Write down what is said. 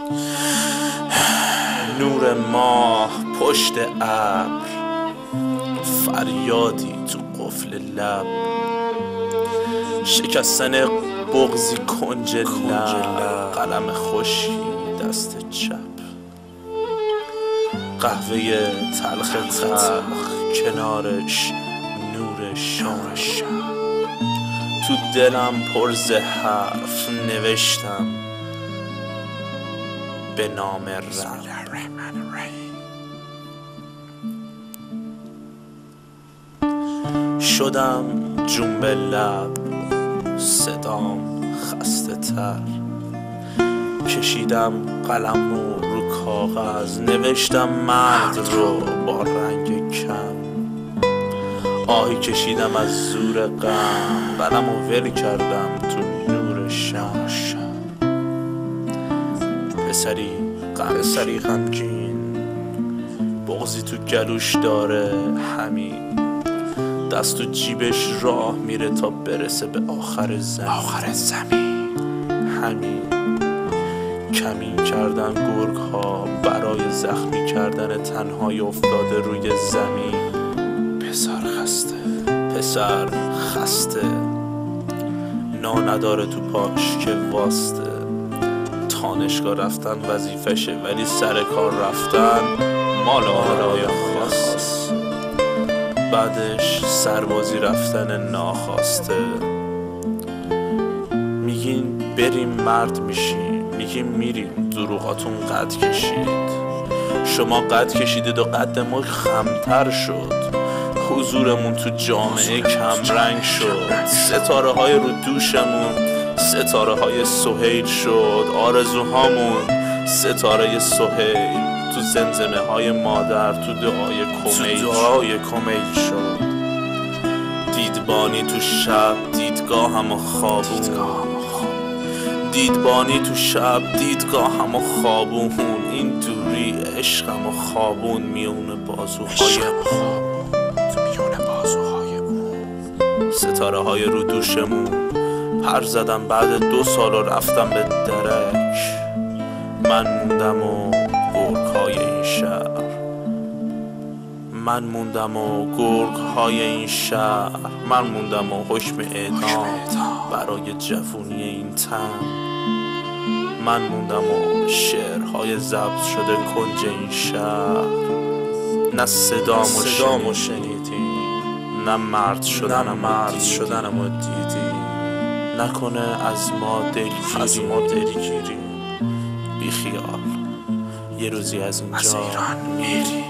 نور ماه پشت ابر، فریادی تو قفل لب، شکستن بغضی کنج لب، قلم خشکی دست چپ، قهوه تلخ کنارش نور شام. تو دلم پر ز حرف نوشتم به نام رب. شدم جون به لب، صدام خسته تر، کشیدم قلمو رو کاغذ، نوشتم مرد رو با رنگ کم. آهی کشیدم از زور غم، قلمو ول کردم تو نور شم. پسری غمگین، بغضی تو گلوش داره همین، دست تو جیبش راه میره تا برسه به آخر زمین. همین کمین کردن گرگ ها برای زخمی کردن تنهای افتاده روی زمین. پسر خسته، نا نداره تو پاش که واسطه. دانشگاه رفتن وظیفشه، ولی سر کار رفتن مال آرای خاص. بعدش سربازی رفتن ناخواسته. میگین بریم مرد میشیم، میگیم میریم دروغاتون قد کشید. شما قد کشیدید و قد ما خمتر شد. حضورمون تو جامعه کم رنگ شد. ستاره های رو دوشمون ستاره های سهیل شد. آرزوهامون ستاره سهیل تو زمزمه های مادر تو دعای کمیل شد. دیدبانی تو شب دیدگاهم و خوابون، دیدبانی تو شب دیدگاهم و خوابون. این دوری عشقم و خوابون میونه بازوهای ستاره های رو دوشمون. پر زدم بعد 2 سال و رفتم به درک. من موندم و گرگ های این شهر، من موندم و گرگ های این شهر، من موندم و حکم اعدام برای جوونی این تن. من موندم و شعرهای ضبط شده کنج این شهر. نه صدامو شنیدی، نه مرد شدنمو دیدی. نکنه از ما دلگیری، بی خیال یه روزی از اینجا میری.